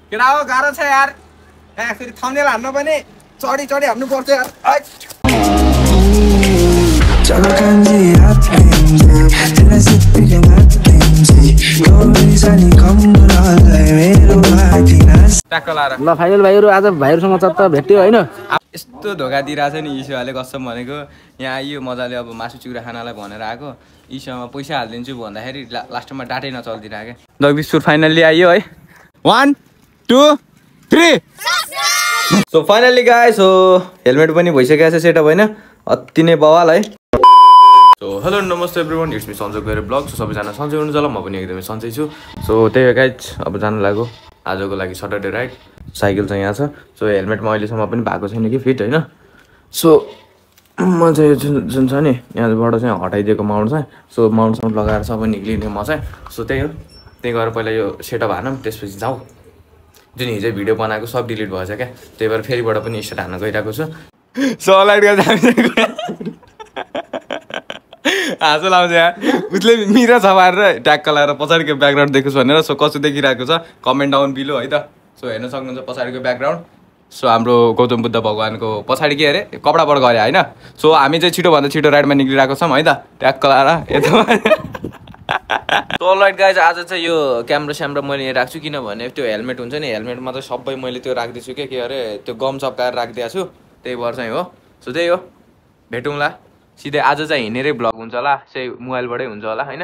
केटा हो गाह्रो छ यार यहाँ फेरि थम्नेल हान्नु पनि चढी चढी हान्नु पर्छ यार ल फाइनल भाइहरू आज भाइहरूसँग चत्त भेट्यो होइन यस्तो धोका दिइरहेछ नि ईश्वरले कसम भनेको यहाँ आइयो मजाले अब मासु चिउरा खानालाई भनेर आएको ईश्वरमा पैसा हालिदिन्छु भन्दाखेरि लास्टमा डाटै नचल्दिरहेको जगदीशपुर फाइनल्ली आइयो है 1 2 3 so finally guys so helmet पनि भइसकेको छ सेटअप होइन अति नै बवाल है सो हेलो नमस्ते एभ्रिवान इट्स मी सन्जय गएर ब्लग सो सबैजना सन्चै हुनुहुन्छ होला म पनि एकदमै सन्चै छु सो त्यही गाइस अब जानु लाग्यो आजको लागि सटरडे राइड साइकल चाहिँ यहाँ छ सो हेलमेटमा अहिलेसम्म पनि भएको छैन कि फिट होइन सो म चाहिँ जुन छ नि यहाँबाट चाहिँ हटाइदिएको माउन्ट चाहिँ सो माउन्ट लगाएर सबै निक्लिने म चाहिँ सो त्यही हो त्यही गएर पहिला यो सेटअप हानौँ त्यसपछि जाउँ जुन हिजो भिडियो बनाएको सब डिलिट भएछ क्या त्यही भएर फेरिबाट पनि स्टार्ट हान्न गइरहेको छु सो लाइट हाँसो लाउँछ यहाँ उसले मिरा छपारेर ट्याक्क लगाएर पछाडिको ब्याकग्राउन्ड देखोस् भनेर सो कसो देखिरहेको छ कमेन्ट डाउन बिलो है त सो हेर्न सक्नुहुन्छ पछाडिको ब्याकग्राउन्ड सो हाम्रो गौतम बुद्ध भगवान्को पछाडि के अरे कपडाबाट गरे होइन सो हामी चाहिँ छिटोभन्दा छिटो राइडमा निक्लिरहेको छौँ है त ट्याक्क लगाएर यता सो लाइट गाइज आज चाहिँ यो क्यामेरा स्यामरा मैले यहाँ राख्छु किनभने त्यो हेलमेट हुन्छ नि हेलमेटमा चाहिँ सबै मैले त्यो राख्दैछु के अरे त्यो गम चप्काएर राखिदिएको छु त्यही भएर चाहिँ हो सो त्यही हो भेटौँला सिधै आज चाहिँ हिँडेरै भ्लग हुन्छ होला चाहिँ मोबाइलबाटै हुन्छ होला होइन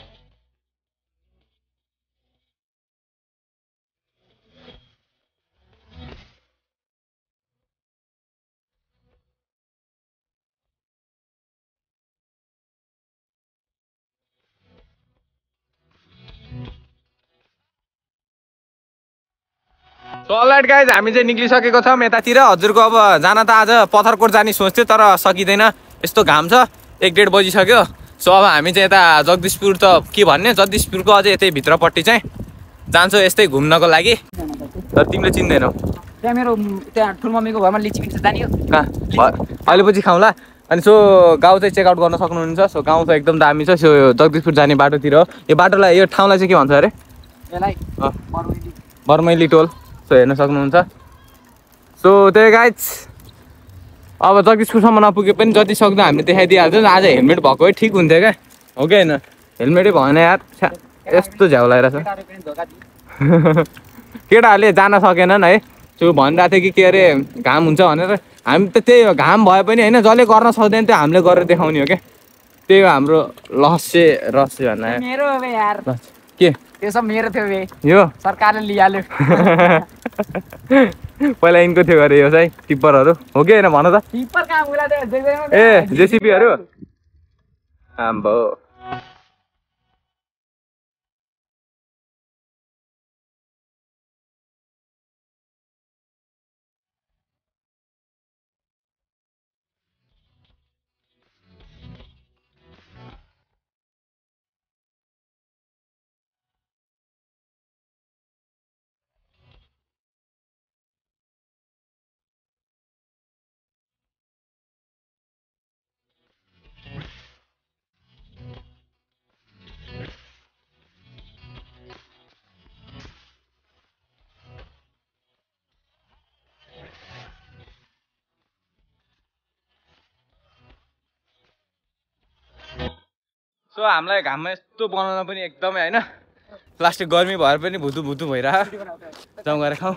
सो अलराइट गाइज हामी चाहिँ निक्लिसकेको छौँ यतातिर हजुरको अब जान त आज पत्थरकोट जाने सोच्थ्यो तर सकिँदैन यस्तो घाम छ 1-1:30 बजिसक्यो सो अब हामी चाहिँ यता जगदीशपुर त के भन्ने जगदीशपुरको अझै यतै भित्रपट्टि चाहिँ जान्छौँ यस्तै घुम्नको लागि तर तिमीले चिन्दैनौ त्यहाँ मेरो त्यहाँ ठुलमम्मीको घरमा लिची पिक्स जाने हो कहाँ अहिले पछि खाउँला अनि सो गाउँ चाहिँ चेकआउट गर्न सक्नुहुन्छ सो गाउँ त एकदम दामी छ सो जगदीशपुर जाने बाटोतिर हो यो बाटोलाई यो ठाउँलाई चाहिँ के भन्छ अरे बर्मैली टोल सो हेर्न सक्नुहुन्छ सो त्यही गाइज अब जगदीशपुरसम्म नपुगे पनि जति सक्दो हामीले देखाइदिइहाल्छौँ आज हेलमेट भएको ठिक हुन्थ्यो क्या हो कि होइन हेलमेटै भएन यार यस्तो झ्याउलाएर छ केटाहरूले जान सकेनन् है सो भनिरहेको थियो कि के अरे घाम हुन्छ भनेर हामी त त्यही हो घाम भए पनि होइन जसले गर्न सक्दैन त्यो हामीले गरेर देखाउने हो क्या त्यही हो हाम्रो रहस्य भन्न के त्यो सब मेरो थियो बे यो सरकारले लिइहाल्यो पहिला यिनको थियो अरे यो चाहिँ टिप्परहरू हो कि होइन भन त टिप्पर कहाँ उला ए जेसिपीहरू आम्बो सो हामीलाई घाममा यस्तो बनाउन पनि एकदमै होइन प्लास्टिक गर्मी भएर पनि भुतु भइरह जाउँ गएर खाउँ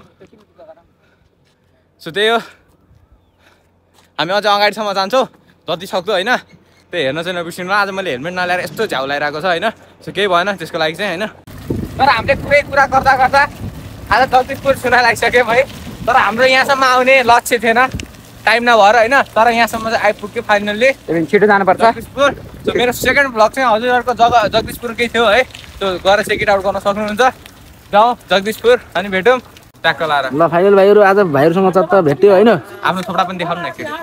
सो त्यही हो हामी अझ अगाडिसम्म जान्छौँ जति सक्दो होइन त्यही हेर्न चाहिँ नबिर्सिनु आज मैले हेलमेट नल्याएर यस्तो झ्याउ लगाइरहेको छ होइन सो केही भएन त्यसको लागि चाहिँ होइन तर हामीले कुरा गर्दा आज जगदीशपुर सुना लागिसक्यौँ है तर हाम्रो यहाँसम्म आउने लक्ष्य थिएन टाइम नभएर होइन तर यहाँसम्म चाहिँ आइपुग्यो फाइनल्ली छिटो जानुपर्छ जगदीशपुर सो मेरो सेकेन्ड भ्लग चाहिँ हजुरहरूको जगदीशपुरकै थियो है सो गएर चेक आउट गर्न सक्नुहुन्छ जाउँ जगदीशपुर अनि भेटौँ ट्याक्क लाएर ल फाइनल भाइहरू आज भाइहरूसँग चत्त भेट्यो होइन आफ्नो छोरा पनि देखाउनु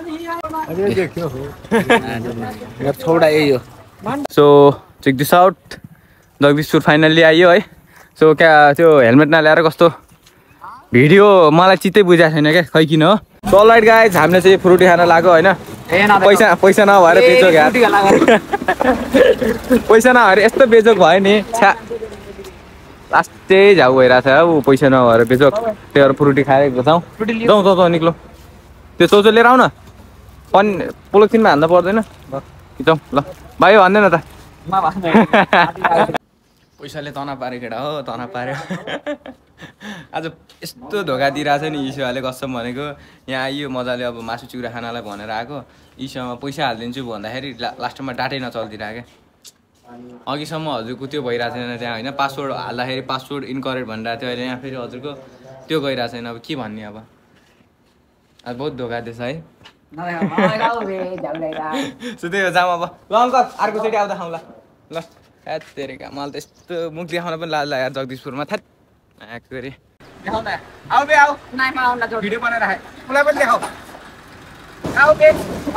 न छोरा यही हो so check this out Jagdishpur finally आइयो है सो क्या त्यो हेलमेट नल्याएर कस्तो भिडियो मलाई चित्तै बुझाएको छैन क्या खै किन हो सो अलराइट गाइज हामीले चाहिँ फ्रुटी खान लाग्यो होइन पैसा नभएर बेचोक यार पैसा नभएर यस्तो बेचोक भयो नि छ्या लास्टै झाउ भइरहेछ ऊ पैसा नभएर बेचोक त्यो फ्रुटी खाएको जाउँ जाउँ जाउँ जाउँ निक्लो त्यो चौचो लिएर आऊ न पोलोथिनमा हाल्नु पर्दैन जाउँ ल भाइ भन्दैन त पैसाले तना पारे केटा हो तना पार्यो आज यस्तो धोका दिइरहेछ नि ईश्वरले कसम भनेको यहाँ आइयो मजाले अब मासु चिउरा खानालाई भनेर आएको ईश्वरमा पैसा हालिदिन्छु भन्दाखेरि लास्टमा डाटै नचल्दिरहेको अघिसम्म हजुरको त्यो भइरहेको छैन त्यहाँ होइन पासवर्ड हाल्दाखेरि पासवर्ड इनकरेक्ट भनिरहेको थियो अहिले यहाँ फेरि हजुरको त्यो गइरहेको छैन अब के भन्ने अब बहुत धोका दिएछ है सो त्यही हो जाउँ अब ल अङ्कल अर्कोचोटि आउँदा खाउँला ल तेरेका मलाई त यस्तो मुख देखाउन पनि लाज लाग्यो जगदीशपुरमा थ्याट गरी देखाउ न आऊ बे आऊ भिडियो बनाएर राखे मलाई पनि देखाऊ आऊ बे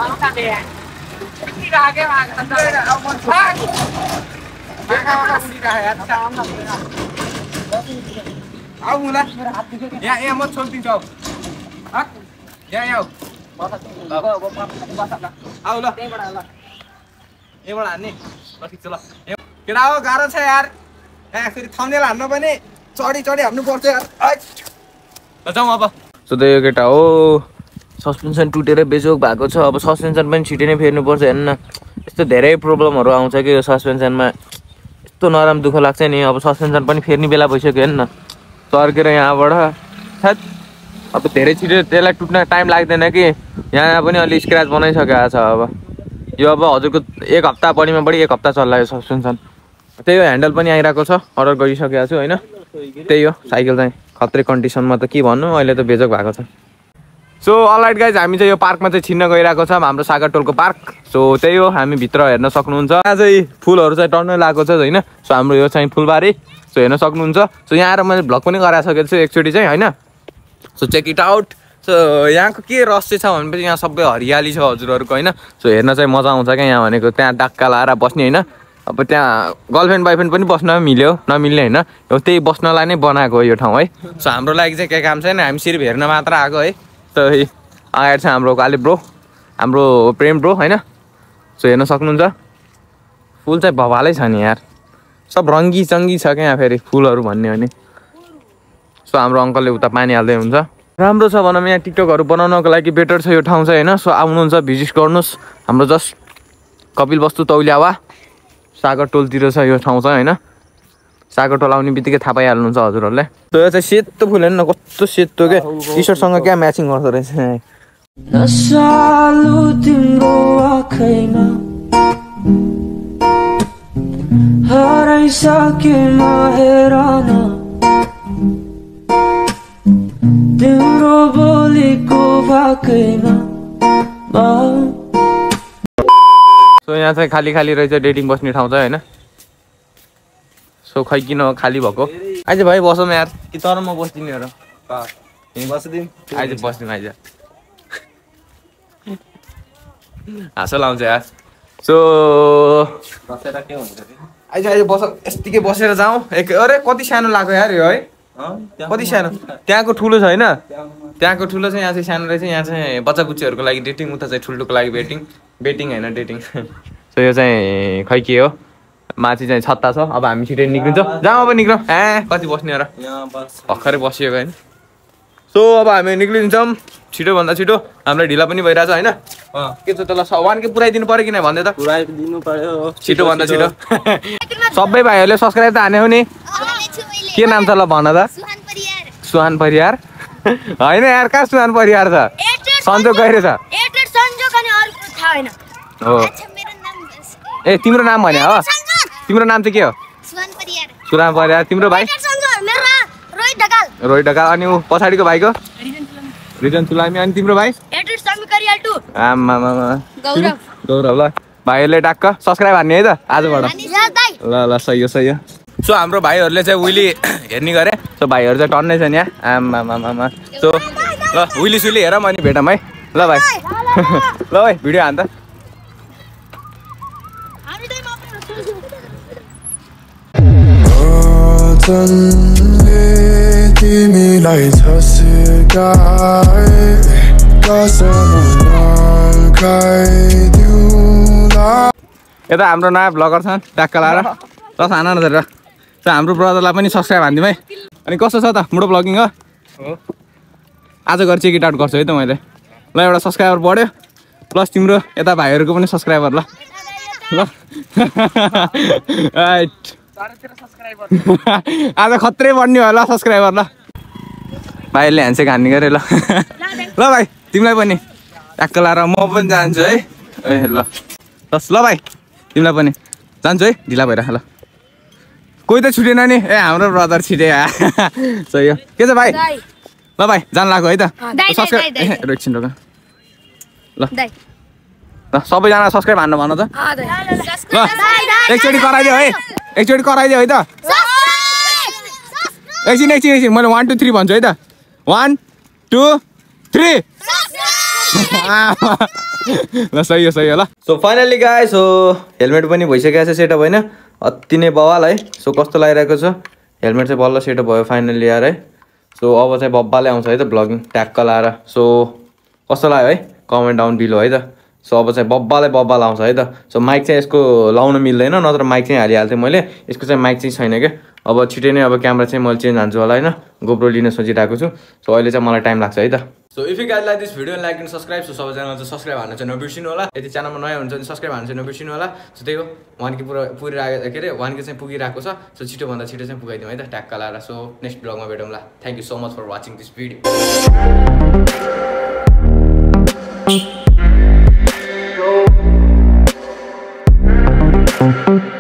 आऊ मुला यहाँ म छोडिदिन्छु आऊ यहाँ आऊ ल यहाँबाट हान्ने ल ठिक छ ल केटा हो गाह्रो छ यार यहाँ फेरि थम्नेल हान्न पनि चढी हान्नुपर्छ यार ल जाउँ अब सोध्दै यो केटा हो सस्पेन्सन टुटेर बेचोक भएको छ अब सस्पेन्सन पनि छिटै नै फेर्नुपर्छ हेर्नु न यस्तो धेरै प्रब्लमहरू आउँछ कि यो सस्पेन्सनमा यस्तो नराम्रो दुःख लाग्छ नि अब सस्पेन्सन पनि फेर्ने बेला भइसक्यो हेर्नु न चर्केर यहाँबाट थ्याट अब धेरै छिटो त्यसलाई टुट्न टाइम लाग्दैन कि यहाँ पनि अलि स्क्र्याच बनाइसकेको छ अब यो अब हजुरको एक हप्ता बढीमा बढी एक हप्ता चल्ला यो सस्पेन्सन त्यही हो ह्यान्डल पनि आइरहेको छ अर्डर गरिसकेको छु होइन त्यही हो साइकल चाहिँ खत्रै कन्डिसनमा त के भन्नु अहिले त बेचोक भएको छ सो अलराइट गाइज हामी चाहिँ यो पार्कमा चाहिँ छिन्न गइरहेको छ हाम्रो सागर टोलको पार्क सो त्यही हो हामी भित्र हेर्न सक्नुहुन्छ यहाँ चाहिँ फुलहरू चाहिँ टर्नै लगाएको छ होइन सो हाम्रो यो चाहिँ फुलबारी सो हेर्न सक्नुहुन्छ सो यहाँ आएर मैले भ्लग पनि गराइसकेको छु एकचोटि चाहिँ होइन so check it out so यहाँको के रहस्य छ भनेपछि यहाँ सबै हरियाली छ हजुरहरूको होइन सो हेर्न चाहिँ मजा आउँछ क्या यहाँ भनेको त्यहाँ डाक्का लाएर बस्ने होइन अब त्यहाँ गर्लफ्रेन्ड बोयफ्रेन्ड पनि बस्न मिल्यो नमिल्ने होइन त्यही बस्नलाई नै बनाएको हो यो ठाउँ है सो हाम्रो लागि चाहिँ केही काम छैन हामी सिर्फ हेर्न मात्र आएको है सो अगाडि चाहिँ हाम्रो काले ब्रो हाम्रो प्रेम ब्रो होइन सो हेर्न सक्नुहुन्छ फुल चाहिँ भवालै छ नि यार सब रङ्गी चङ्गी छ क्या यहाँ फेरि फुलहरू भन्ने हो नि सो हाम्रो अङ्कलले उता पानी हाल्दै हुन्छ राम्रो छ भनौँ यहाँ टिकटकहरू बनाउनको लागि बेटर छ यो ठाउँ चाहिँ होइन सो आउनुहुन्छ भिजिट गर्नुहोस् हाम्रो जस्ट कपिल वस्तु तौल्यावा सागर टोलतिर छ यो ठाउँ चाहिँ होइन सागर टोल आउने बित्तिकै थाहा पाइहाल्नुहुन्छ हजुरहरूले सो यो चाहिँ सेतो फुल हेर्नु न कस्तो सेतो क्या टी सर्टसँग क्या म्याचिङ गर्दो रहेछ तिम्रो बोलीको भाकैमा सो यहाँ चाहिँ खाली खाली रहेछ डेटिङ बस्ने ठाउँ चाहिँ होइन सो खै किन खाली भएको आइज भाइ बसौँ यार कि तर म बस्दिनँ हेर आइज बस्दिउँ आइज हाँसो लाउँछ यार सो आइज बस यस्तिकै बसेर जाउँ अरे कति सानो लाग्यो यार यो है कति सानो त्यहाँको ठुलो छ होइन त्यहाँको ठुलो चाहिँ यहाँ चाहिँ सानो रहेछ यहाँ चाहिँ बच्चा बुच्चीहरूको लागि डेटिङ उता चाहिँ ठुल्ठुको लागि बेटिङ होइन डेटिङ सो यो चाहिँ खै के हो माथि चाहिँ छत्ता छ अब हामी छिटै निक्लिन्छौँ जाउँ अब निक्लौँ कति बस्ने र भर्खरै बसिएको होइन सो अब हामी निक्लिन्छौँ छिटोभन्दा छिटो हामीलाई ढिला पनि भइरहेछ होइन के छ तल 1K पुऱ्याइदिनु पऱ्यो कि नै भन्दै त पुऱ्याइदिनु पऱ्यो छिटोभन्दा छिटो सबै भाइहरूले सब्सक्राइब त हान्यो नि के नाम छ ल भन त सुहान परियार होइन यार कहाँ सुहान परियार छ सन्जोग गइरहेछ हो ए तिम्रो नाम भने हो तिम्रो नाम चाहिँ के हो सुहान परियार तिम्रो भाइ रोहित ढकाल अनि ऊ पछाडिको भाइको रिजन चुलामी अनि तिम्रो भाइ गौरव ल भाइहरूले टक्क सब्सक्राइब हान्ने है त आजबाट ल ल सही हो सो हाम्रो भाइहरूले चाहिँ उइली हेर्ने गरे सो भाइहरू चाहिँ टन्नै छ नि यहाँ आमा सो ल उइली सुइली हेरौँ अनि भेटौँ है ल भाइ ल भाइ भिडियो हान त यता हाम्रो नयाँ भ्लगर छन् ट्याक्क लाएर ल खाना नजर सो हाम्रो ब्रदरलाई पनि सब्सक्राइब हानिदिउँ है अनि कस्तो छ त मुडो ब्लगिङ हो आज गएर चेक इट आउट गर्छु है त मैले ल एउटा सब्सक्राइबर बढ्यो प्लस तिम्रो यता भाइहरूको पनि सब्सक्राइबर ल ल आज खत्रै बढ्ने होला सब्सक्राइबर ल भाइले ह्यान्डसेक हान्ने गरे ल ल भाइ तिमीलाई पनि ट्याक्क लाएर म पनि जान्छु है ए ल ल भाइ तिमीलाई पनि जान्छु है ढिला भएर ल कोही त छुटेन नि ए हाम्रो ब्रदर छिटे सही हो के छ भाइ ल भाइ जान लाग्यो है त सब्सक्राइब एकछिन रोक ल ल सबैजना सब्सक्राइब हान्नु भन त ल एकचोटि कराइदियो है एकचोटि कराइदियो है त एकछिन मैले 1 2 3 भन्छु है त 1 2 3 ल सही हो ल so finally guys so helmet पनि भइसकेको छ सेटअप होइन अति नै बवाल है सो कस्तो लागिरहेको छ हेलमेट चाहिँ बल्ल सेटअप भयो फाइनली यार है सो अब चाहिँ बब्बाले आउँछ है त ब्लगिङ ट्याक्क लाएर सो कस्तो लाग्यो है कमेन्ट डाउन बिलो है त सो अब चाहिँ बब्बाल आउँछ है त सो माइक चाहिँ यसको लाउन मिल्दैन नत्र माइक चाहिँ हालिहाल्थेँ मैले यसको चाहिँ माइक चाहिँ छैन क्या अब छिटै नै अब क्यामेरा चाहिँ मैले चेन्ज हान्छु होला होइन गोप्रो लिन सोचिरहेको छु सो अहिले चाहिँ मलाई टाइम लाग्छ है त so if you guys like this video like and subscribe so सबैजना चाहिँ सब्सक्राइब हान्नु चाहिँ नबिर्सिनु होला यदि च्यानलमा नयाँ हुन्छ भने सब्सक्राइब हान्नु चाहिँ नबिर्सिनु होला सो त्यही हो 1K पुगिरहेको के अरे 1K चाहिँ पुगिरहेको छ सो छिटोभन्दा छिटो चाहिँ पुगाइदिउँ है त ट्याक्क लाएर सो नेक्स्ट ब्लगमा भेटौँला thank you so much for watching this video